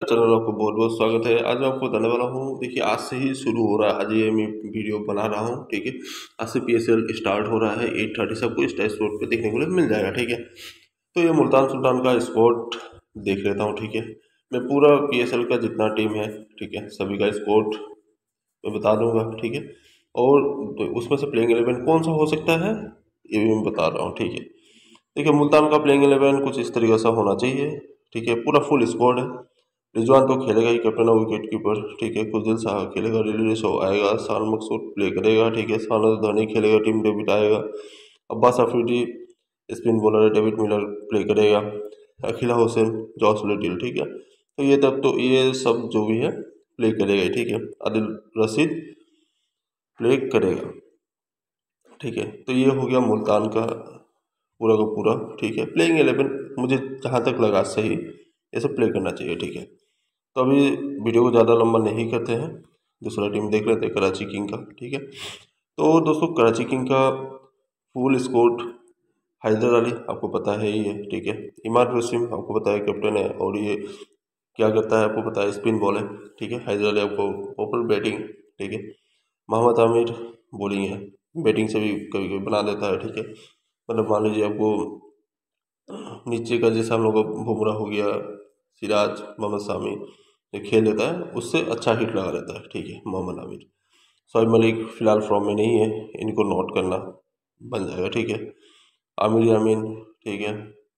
Channel आपको बहुत बहुत स्वागत है। आज मैं आपको बताने वाला हूँ, देखिए आज से ही शुरू हो रहा है, आज ये मैं वीडियो बना रहा हूँ, ठीक है। आज से PSL स्टार्ट हो रहा है 8:30 सबको इस स्पोर्ट पे देखने को लिए मिल जाएगा, ठीक है। तो ये मुल्तान सुल्तान का स्कोर देख लेता हूँ, ठीक है। मैं पूरा PSL का जितना टीम है, ठीक है, सभी का स्कोर मैं बता दूंगा, ठीक है। और तो उसमें से प्लेइंग 11 कौन सा हो सकता है ये भी मैं बता रहा हूँ, ठीक है। देखिए मुल्तान का प्लेइंग 11 कुछ इस तरीके से होना चाहिए, ठीक है। पूरा फुल स्क्वाड है। रिजवान तो खेलेगा ही, कैप्टन और विकेट कीपर, ठीक है। खुजदिल साहा खेलेगा, रिली शो आएगा, शान मकसूद प्ले करेगा, ठीक है। शानवाज धोनी खेलेगा, टीम डेविड आएगा। अब्बास अफरीदी स्पिन बॉलर है, डेविड मिलर प्ले करेगा, अखिला हुसैन, जॉस लिटिल, ठीक है। तो ये तब तो ये सब जो भी है प्ले करेगा, ठीक है। आदिल रशीद प्ले करेगा, ठीक है। तो ये हो गया मुल्तान का पूरा का पूरा, ठीक है। प्लेइंग 11 मुझे जहाँ तक लगा सही ऐसे प्ले करना चाहिए, ठीक है। तो अभी वीडियो को ज़्यादा लंबा नहीं करते हैं, दूसरा टीम देख लेते हैं, कराची किंग का, ठीक है। तो दोस्तों कराची किंग का फुल स्कोर हैदर अली आपको पता है ही है, ठीक है। इमाद वसीम आपको पता है कैप्टन है, और ये क्या करता है आपको पता है, स्पिन बॉल है, ठीक है। हैदर अली आपको ओपन बैटिंग, ठीक है। मोहम्मद आमिर बॉलिंग है, बैटिंग से भी कभी कभी बना देता है, ठीक है। मतलब मान लीजिए आपको नीचे का जैसा हम लोग का बुमराह हो गया, सिराज, मोहम्मद सामी ये खेल लेता है, उससे अच्छा हिट लगा देता है, ठीक है। मोहम्मद आमिर, शोएब मलिक फिलहाल फॉर्म में नहीं है, इनको नोट करना बन जाएगा, ठीक है। आमिर यामीन, ठीक है।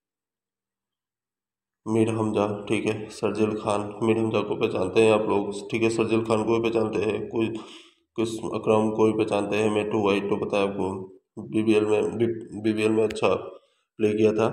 मीर हमजा, ठीक है। सरजिल खान, मीर हमजा को पहचानते हैं आप लोग, ठीक है। सरजिल खान को भी पहचानते हैं, कोई कुछ अकरम को भी पहचानते हैं, मेट्रो वाइट तो पता है आपको, BBL में अच्छा प्ले किया था,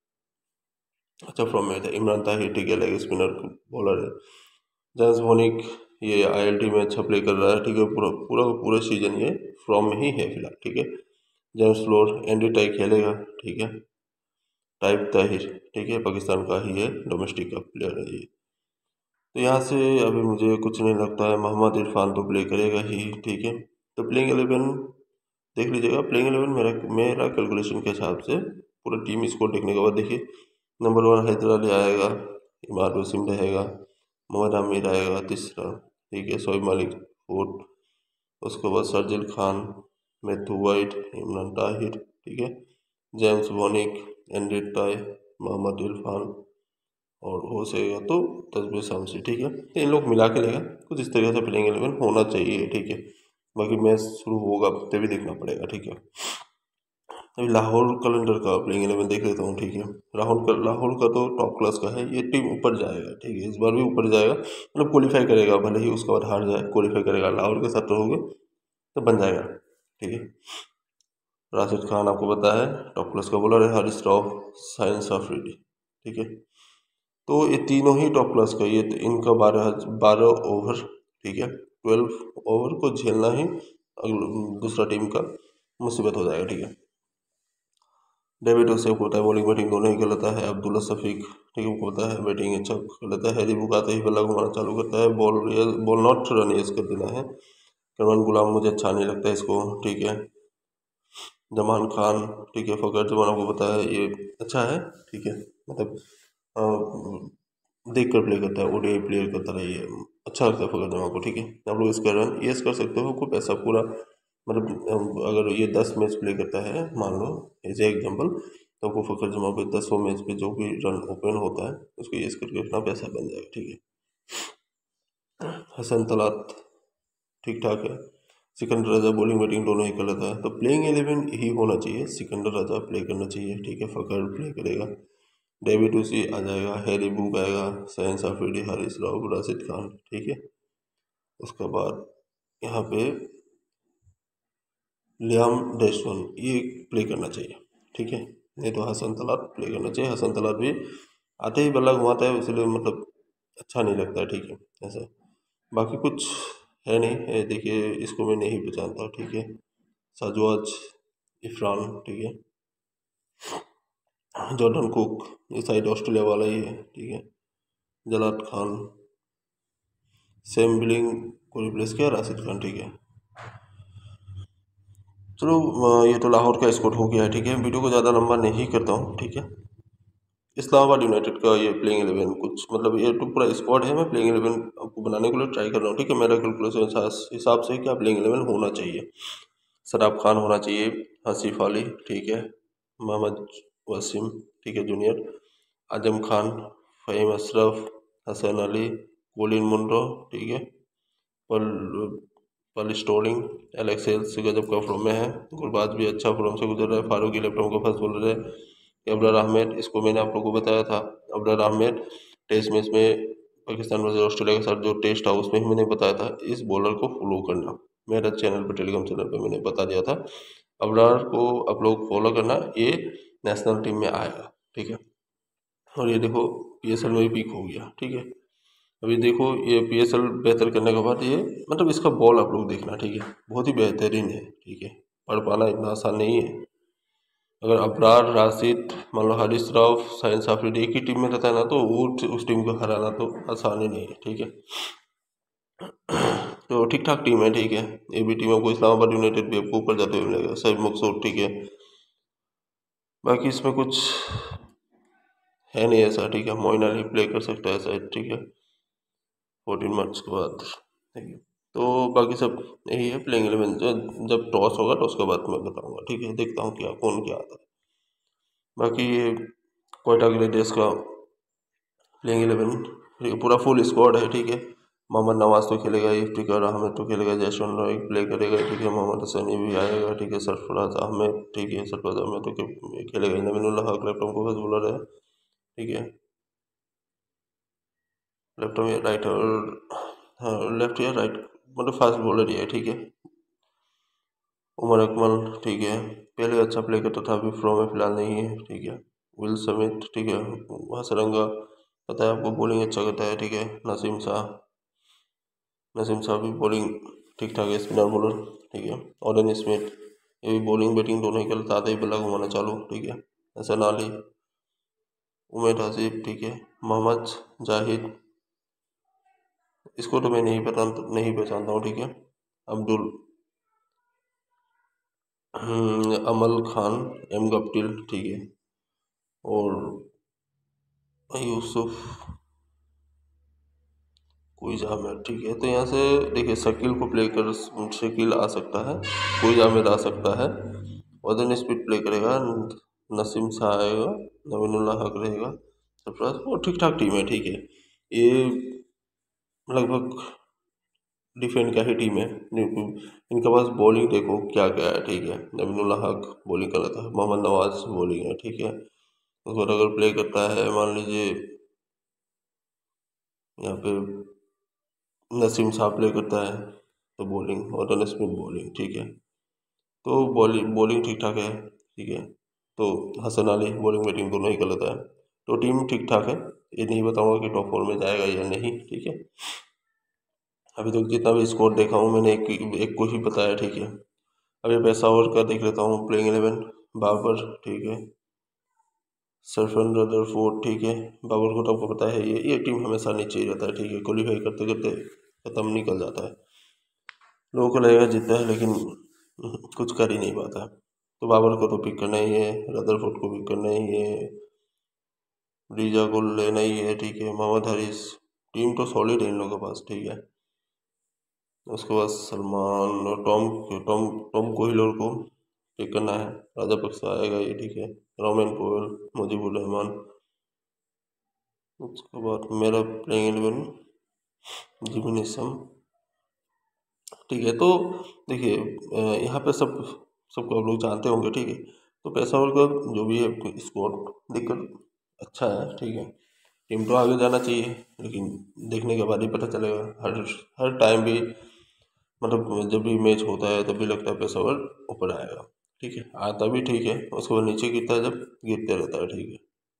अच्छा फॉर्म में था। इमरान ताहिर, ठीक है, लेग स्पिनर बॉलर है। जेम्स वॉनिक ये ILT में अच्छा प्ले कर रहा है, ठीक है। पूरा पूरा पूरा सीजन ये फॉर्म में ही है फिलहाल, ठीक है। जेम्स फ्लोर, एंडी टाई खेलेगा, ठीक है। टाइप ताहिर, ठीक है, पाकिस्तान का ही है, डोमेस्टिक का प्लेयर है ये। तो यहाँ से अभी मुझे कुछ नहीं लगता है, मोहम्मद इरफान तो प्ले करेगा ही, ठीक है। तो प्लेइंग 11 देख लीजिएगा। प्लेइंग 11 मेरा मेरा कैलकुलेशन के हिसाब से पूरा टीम स्कोर देखने के बाद देखिए, नंबर 1 हैदर अली आएगा, इमाद वसीम रहेगा, मोहम्मद आमिर आएगा तीसरा, ठीक है। शोएब मलिक फोर्थ, उसके बाद सरजिल खान, मैथ्यू वाइट, इमरान ताहिर, ठीक है। जेम्स वॉनिक, एंडी टाई, मोहम्मद इरफान, और हो सकेगा तो तस्बीर शामसी, ठीक है। तो इन लोग मिला के लेगा, कुछ इस तरीके से प्लेइंग 11 होना चाहिए, ठीक है। बाकी मैच शुरू होगा तभी देखना पड़ेगा, ठीक है। अभी लाहौर कलंदर का प्लेइंग 11 देख लेता हूँ, ठीक है। लाहौर का तो टॉप क्लास का है, ये टीम ऊपर जाएगा, ठीक है। इस बार भी ऊपर जाएगा, मतलब क्वालिफाई करेगा, भले ही उसके बाद हार जाए, क्वालिफाई करेगा। लाहौर के साथ रहोगे तो बन जाएगा, ठीक है। राशिद खान आपको पता है टॉप क्लास का बॉलर है, हारिस रऊफ, साइंस अफरीदी, ठीक है। तो ये तीनों ही टॉप क्लास का, ये तो इनका 12 ओवर, ठीक है। 12 ओवर को झेलना ही दूसरा टीम का मुसीबत हो जाएगा, ठीक है। डेविड ओसे को पता है बॉलिंग बैटिंग दोनों ही कर लेता है। अब्दुल्ला शफीक, ठीक है, को पता है बैटिंग अच्छा कर लेता है। हैरी बुक आते ही बल्ला घुमाना चालू करता है, बॉल नॉट रन एज कर देना है। करमान गुलाम मुझे अच्छा नहीं लगता इसको, ठीक है। जमान खान, ठीक है, फ़खर जमान आपको पता है ये अच्छा है, ठीक है। मतलब देख कर प्ले करता है, ODI प्लेयर करता है ये, अच्छा लगता है फ़खर जमान को, ठीक है। आप लोग इसका रन येस कर सकते हो, आपको पैसा पूरा, मतलब अगर ये 10 मैच प्ले करता है मान लो एज ए एग्जाम्पल, तो आपको फ़खर जमान पे 10 मैच पे जो भी रन ओपन होता है उसको येस करके अपना पैसा बन जाएगा, ठीक है। हसन तलात ठीक ठाक है। सिकंदर राजा बॉलिंग बैटिंग दोनों ही कर लेता है, तो प्लेइंग 11 ही होना चाहिए। सिकंदर राजा प्ले करना चाहिए, ठीक है। फ़खर प्ले करेगा, डेविड उसी आ जाएगा, हैरी बुक आएगा, सैन साफरीदी, हारिस राव, राशिद खान, ठीक है। उसके बाद यहाँ पे लियाम डेस्टन ये प्ले करना चाहिए, ठीक है। नहीं तो हसन तलात प्ले करना चाहिए। हसन तलात भी आते ही बल्ला घुमाता है, इसलिए मतलब अच्छा नहीं लगता है, ठीक है। ऐसा बाकी कुछ है नहीं है, देखिए इसको मैं नहीं पहचानता, ठीक है। साजवाज इफरान, ठीक है। जॉर्डन कुक ये साइड ऑस्ट्रेलिया वाला ही है, ठीक है। जलाद खान, सैम बिलिंग को रिप्लेस किया राशिद खान, ठीक है। चलो ये तो लाहौर का स्कोर हो गया है, ठीक है। वीडियो को ज़्यादा लंबा नहीं करता हूँ, ठीक है। इस्लामाबाद यूनाइटेड का ये प्लेइंग 11 कुछ मतलब ये तो पूरा स्क्वाड है, मैं प्लेइंग 11 आपको बनाने के लिए ट्राई कर रहा हूँ, ठीक है। मेरा कैलकुलेशन हिसाब से क्या प्लेइंग 11 होना चाहिए। सराब खान होना चाहिए, आसिफ अली, ठीक है, मोहम्मद वसीम, ठीक है junior, Azam Khan, Faheem Ashraf, Hasan Ali, Colin Munro, ठीक है, पल पल स्टोलिंग, एलेक्स हेल्स गजब का फॉर्म में है, गुरबाज भी अच्छा फॉर्म से गुजर रहा है, फारूकी लेफ्टम को फर्स्ट बॉलर है, अबरार अहमद, इसको मैंने आप लोगों को बताया था, अबरार अहमद टेस्ट मैच में पाकिस्तान वर्सेस ऑस्ट्रेलिया के साथ जो टेस्ट था उसमें ही मैंने बताया था इस बॉलर को फॉलो करना, मेरा चैनल पर टेलीग्राम चैनल पर मैंने बता दिया था। अबरार को आप लोग फॉलो करना, ये नेशनल टीम में आएगा, ठीक है। और ये देखो PSL में भी पीक हो गया, ठीक है। अभी देखो ये PSL बेहतर करने के बाद ये मतलब इसका बॉल आप लोग देखना, ठीक है, बहुत ही बेहतरीन है, ठीक है। पढ़ पाना इतना आसान नहीं है। अगर अबरार, राशिद, मान लो हारिस राव, साइंस आफरीदी एक ही टीम में रहता है ना तो वो उस टीम को हराना तो आसान ही नहीं है, ठीक है। तो ठीक ठाक टीम है, ठीक है। ये भी टीम आपको इस्लामाबाद यूनाइटेड भी आपको ऊपर जाते हुए मिलेगा, सही मकसूद, ठीक है। बाकी इसमें कुछ है नहीं ऐसा, ठीक है। मोइन अली प्ले कर सकता है शायद, ठीक है, 14 मार्च के बाद, ठीक है। तो बाकी सब यही है प्लेइंग 11, जब टॉस होगा टॉस के बाद मैं बताऊंगा, ठीक है। देखता हूँ क्या कौन क्या आता है। बाकी ये कोयटा ग्लेडियर्स का प्लेइंग 11 पूरा फुल स्क्वाड है, ठीक है। मोहम्मद नवाज तो खेलेगा, इफ्तिकार अहमद तो खेलेगा, जयशन रॉय प्ले करेगा, ठीक है। मोहम्मद हसनी भी आएगा, ठीक है। सरफराज अहमद, ठीक है, सरफराज अहमद तो खेलेगा। नवीनुल्लाह हक लेफ्ट को बस बॉलर है, ठीक है। लेफ्ट में राइट और हाँ लेफ्ट या राइट मतलब फास्ट बॉलर ही है, ठीक है। उमर अकमल, ठीक है, पहले अच्छा प्ले करता था, अभी फ्लो में फिलहाल नहीं है, ठीक है। विल समिट, ठीक है, हसरंगा पता है आपको बॉलिंग अच्छा करता है, ठीक है। नसीम शाह भी बॉलिंग ठीक ठाक है, स्पिनर बॉलर, ठीक है। ऑरेंज स्मिथ ये भी बॉलिंग बैटिंग दोनों ही करता आता ही बल्ला घुमाना चालू, ठीक है। हसन अली, उमेद हसीब, ठीक है। मोहम्मद जाहिद, इसको तो मैं नहीं पहचानता हूँ, ठीक है। अब्दुल अमल खान, एम गप्टिल, ठीक है। और यूसुफ कोई जामिर, ठीक है। तो यहाँ से देखिए शकील को प्ले कर, शकील आ सकता है, कोई जामिर आ सकता है, वजन स्पीड प्ले करेगा, नसीम शाह आएगा, नवीनुल्लाह हक रहेगा, सरफराज और ठीक ठाक टीम है, ठीक है। ये लगभग डिफेंड का ही टीम है, इनके पास बॉलिंग देखो क्या क्या है, ठीक है। नवीनुल्लाह हक बॉलिंग कर रहा था, मोहम्मद नवाज बॉलिंग है, ठीक है। उसको अगर प्ले करता है मान लीजिए यहाँ पे नसीम शाह प्ले करता है तो बॉलिंग और रन स्मिथ बॉलिंग, ठीक है। तो बॉलिंग ठीक ठाक है, ठीक है। तो हसन अली बॉलिंग बैटिंग दोनों ही कर लेता है, तो टीम ठीक ठाक है। ये नहीं बताऊंगा कि टॉप 4 में जाएगा या नहीं, ठीक है। अभी तक जितना भी स्कोर देखा हूँ मैंने एक को ही बताया, ठीक है। अभी पेशावर का देख लेता हूँ प्लेइंग 11, बाबर, ठीक है, सरफन रदरफोर्ड, ठीक है। बाबर को तो आपको पता है ये टीम हमेशा नीचे ही रहता है, ठीक है। क्वालीफाई करते करते खत्म निकल जाता है, लोगों को लगेगा जीतता है लेकिन कुछ कर ही नहीं पाता है। तो बाबर को तो पिक करना ही है, रदरफोर्ड को पिक करना ही है, रीजा को लेना ही है, ठीक है। मोहम्मद हारिस, टीम तो सॉलिड है इन लोगों के पास, ठीक है। उसके बाद सलमान और टॉम टॉम टॉम कोहिलर को पिक करना है, राजापक्सा आएगा ये, ठीक है। रोमेन पोवेल, मुजीबुर रहमान, उसके बाद मेरा प्लेइंग 11 जिमी नेशम, ठीक है। तो देखिए यहाँ पे सबको आप लोग जानते होंगे, ठीक है। तो पेशावर का जो भी है स्कोर देखकर अच्छा है, ठीक है। टीम तो आगे जाना चाहिए लेकिन देखने के बाद ही पता चलेगा, हर हर टाइम भी मतलब जब भी मैच होता है तब भी लगता है पेशावर ऊपर आएगा, ठीक है। आता भी ठीक है, उसके बाद नीचे गिरता है जब गिरते रहता है, ठीक है।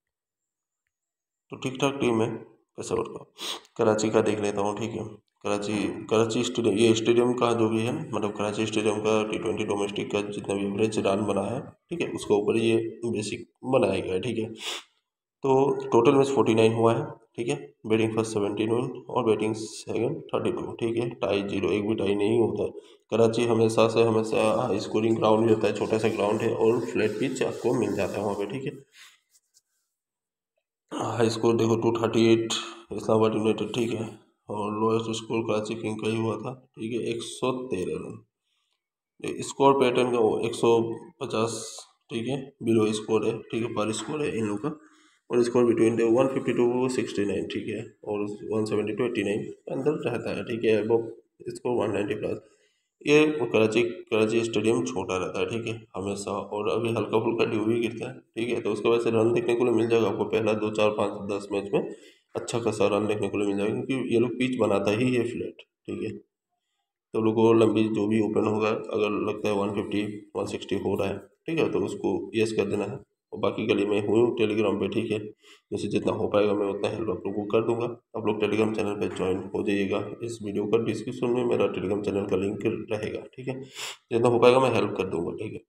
तो ठीक ठाक टीम है पेशावर का। कराची का देख लेता हूँ, ठीक है। कराची कराची स्टेडियम, ये स्टेडियम का जो भी है मतलब कराची स्टेडियम का T20 डोमेस्टिक का जितना भी एवरेज रन बना है, ठीक है, उसके ऊपर ये बेसिक बनाया गया है, ठीक है। तो टोटल मैच 49 हुआ है, ठीक है। बैटिंग फर्स्ट 17 हुई और बैटिंग सेकंड 32, ठीक है। टाई 0, एक भी टाई नहीं होता है। कराची हमेशा से हमेशा हाई स्कोरिंग ग्राउंड भी होता है, छोटा सा ग्राउंड है और फ्लैट पिच आपको मिल जाता है वहाँ पे, ठीक है। हाई स्कोर देखो 238 इस्लामाबाद यूनाइटेड, ठीक है। और लोएस्ट स्कोर कराची किंग का ही हुआ था, ठीक है, 113 रन। स्कोर पैटर्न का वो 150, ठीक है, बिलो स्कोर है, ठीक है, पर स्कोर है इन लोग का। और स्कोर बिटवीन 152 69, ठीक है, और 170 to 89 अंदर रहता है, ठीक है। अब स्कोर 190 प्लस। ये कराची कराची स्टेडियम छोटा रहता है, ठीक है, हमेशा। और अभी हल्का फुल्का ड्यू भी गिरता है, ठीक है, तो उसके वजह से रन देखने को मिल जाएगा आपको पहला 2 4 5 10 मैच में अच्छा खासा रन देखने को मिल जाएगा, क्योंकि ये लोग पिच बनाता ही है फ्लैट, ठीक है। तो लोगों को लंबी जो भी ओपन होगा, अगर लगता है 150 160 हो रहा है, ठीक है, तो उसको यस कर देना है। और बाकी गली में हूँ टेलीग्राम पे, ठीक है, जैसे जितना हो पाएगा मैं उतना हेल्प आप लोगों को कर दूंगा। आप लोग टेलीग्राम चैनल पे ज्वाइन हो जाइएगा। इस वीडियो का डिस्क्रिप्शन में मेरा टेलीग्राम चैनल का लिंक रहेगा, ठीक है। जितना हो पाएगा मैं हेल्प कर दूंगा, ठीक है।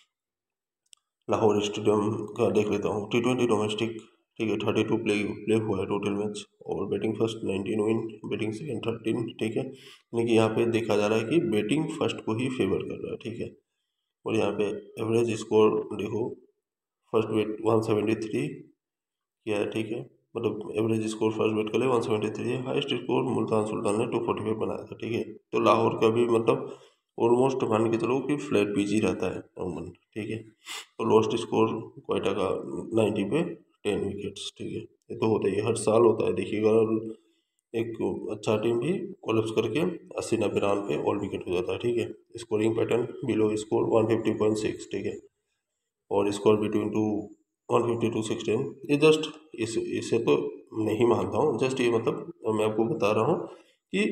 लाहौर स्टेडियम का देख लेता हूँ। T20 डोमेस्टिक, ठीक है, 32 प्ले हुआ है टोटल मैच। और batting first 19 win, batting second 13, ठीक है। यानी कि यहाँ पे देखा जा रहा है कि बैटिंग फर्स्ट को ही फेवर कर रहा है, ठीक है। और यहाँ पे एवरेज स्कोर देखो, फर्स्ट बैट 173 किया है, ठीक है, मतलब एवरेज स्कोर फर्स्ट बैट के लिए 173 है। हाइस्ट स्कोर मुल्तान सुल्तान ने 245 बनाया था, ठीक है। तो लाहौर का भी मतलब ऑलमोस्ट मान के चलो कि फ्लैट पिच ही रहता है अमूमन, ठीक है। तो लोएस्ट स्कोर क्वेटा का 90 पे 10 विकेट्स, ठीक है। ये तो होता ही है, हर साल होता है, देखिएगा। एक अच्छा टीम भी कोलैप्स करके 80 90 रन पे ऑल विकेट हो जाता है, ठीक है। स्कोरिंग पैटर्न बिलो स्कोर 150.6, ठीक है। और स्कोर बिटवीन 150 to 16, ये जस्ट इसे तो नहीं मानता हूँ, जस्ट ये मतलब मैं आपको बता रहा हूँ कि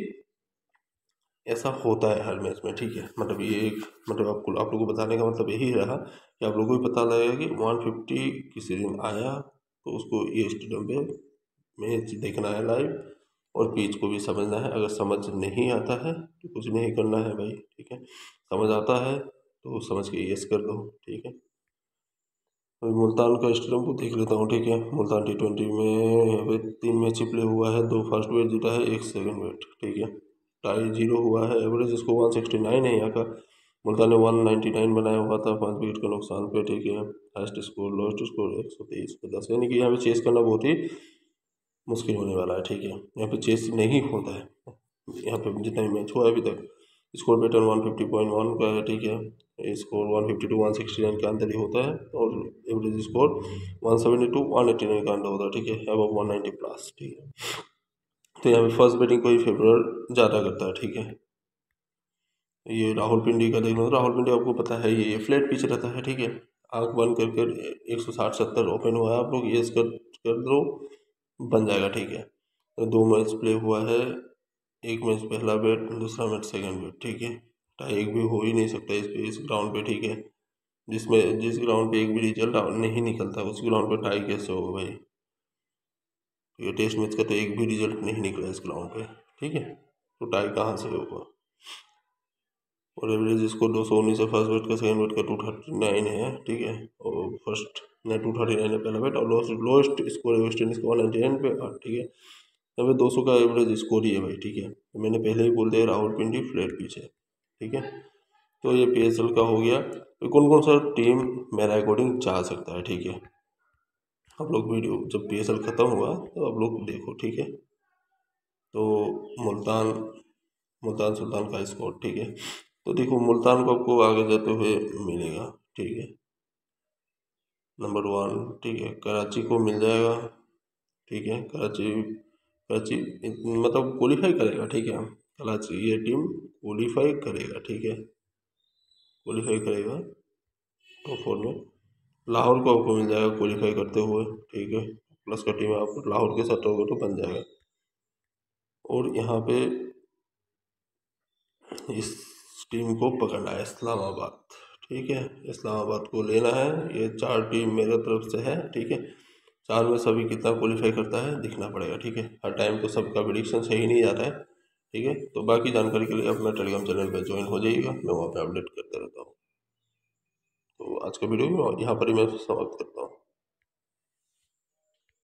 ऐसा होता है हर मैच में, ठीक है। मतलब ये एक मतलब आपको आप लोगों को बताने का मतलब यही रहा कि आप लोगों को भी पता लगेगा कि 150 किसी दिन आया तो उसको ये स्टेडियम पे मैच देखना है लाइव, और पिच को भी समझना है। अगर समझ नहीं आता है तो कुछ नहीं करना है भाई, ठीक है। समझ आता है तो समझ के यस कर दो, ठीक है। अभी मुल्तान का स्टेडियम को देख लेता हूँ, ठीक है। मुल्तान T20 में यहाँ पे 3 मैच प्ले हुआ है, 2 फर्स्ट बैट जीता है, 1 सेकंड बैट, ठीक है। टाई 0 हुआ है। एवरेज इसको 169 है यहाँ का। मुल्तान ने 199 बनाया हुआ था 5 विकेट के नुकसान पे, ठीक है। हाइस्ट स्कोर लोएस्ट स्कोर 123 पे 10, यानी कि यहाँ पे चेस करना बहुत ही मुश्किल होने वाला है, ठीक है। यहाँ पे चेस नहीं होता है, यहाँ पे जितना भी मैच हुआ है अभी तक। स्कोर पैटर्न 150.1 का है, ठीक है। स्कोर 150 to 169 के अंदर ही होता है। और एवरेज स्कोर 170 to 189 का अंदर होता है, ठीक है, अब 190 प्लस, ठीक है। तो यहाँ पे फर्स्ट बैटिंग को ही फेवर ज़्यादा करता है, ठीक है। ये राहुल पिंडी का देख लो, राहुल पिंडी आपको पता है ये फ्लैट पिच रहता है, ठीक है। आँख बंद करके 160-70 ओपन हुआ है, आप लोग ये कर दो, बन जाएगा, ठीक है। तो 2 मैच प्ले हुआ है, एक मैच पहला बैट, दूसरा मैच सेकंड बैट, ठीक है। टाई एक भी हो ही नहीं सकता इस ग्राउंड पे, ठीक है। जिस ग्राउंड पे एक भी रिजल्ट नहीं निकलता उस ग्राउंड पे टाई कैसे होगा भाई। ये टेस्ट मैच का तो एक भी रिजल्ट नहीं निकला इस ग्राउंड पे, ठीक है, तो टाई कहाँ से होगा। और एवरेज इसको 219 है, फर्स्ट बैट का, सेकंड बैट का 239 है, ठीक है। और फर्स्ट ने 239 है पहला बैट, और लोएस्ट स्कोर वेस्ट इंडीज का 199 पे, ठीक है। यहाँ पे 200 का एवरेज स्कोर ही है भाई, ठीक है। तो मैंने पहले ही बोल दिया रावलपिंडी फ्लैट पिच है, ठीक है। तो ये PSL का हो गया। तो कौन कौन सा टीम मेरा अकॉर्डिंग जा सकता है, ठीक है। आप लोग वीडियो जब PSL ख़त्म हुआ तो आप लोग देखो, ठीक है। तो मुल्तान मुल्तान सुल्तान का स्कोर, ठीक है। तो देखो मुल्तान को आपको आगे जाते हुए मिलेगा, ठीक है, नंबर 1, ठीक है। कराची को मिल जाएगा, ठीक है। कराची कराची मतलब क्वालिफाई करेगा, ठीक है। कराची ये टीम क्वालिफाई करेगा, ठीक है, क्वालिफाई करेगा टॉप 4 में। लाहौर को आपको मिल जाएगा क्वालिफाई करते हुए, ठीक है। प्लस का टीम आप लाहौर के साथ रहोगे तो बन जाएगा। और यहाँ पे इस टीम को पकड़ना है इस्लामाबाद, ठीक है। इस्लामाबाद को लेना है। ये 4 टीम मेरे तरफ से है, ठीक है। 4 में सभी कितना क्वालिफाई करता है दिखना पड़ेगा, ठीक है। हर टाइम तो सबका प्रेडिक्शन सही नहीं जाता है, ठीक है। तो बाकी जानकारी के लिए अपना टेलीग्राम चैनल पर ज्वाइन हो जाइएगा, मैं वहाँ पर अपडेट करता रहता हूँ। तो आज का वीडियो यहाँ पर ही मैं समाप्त करता हूँ।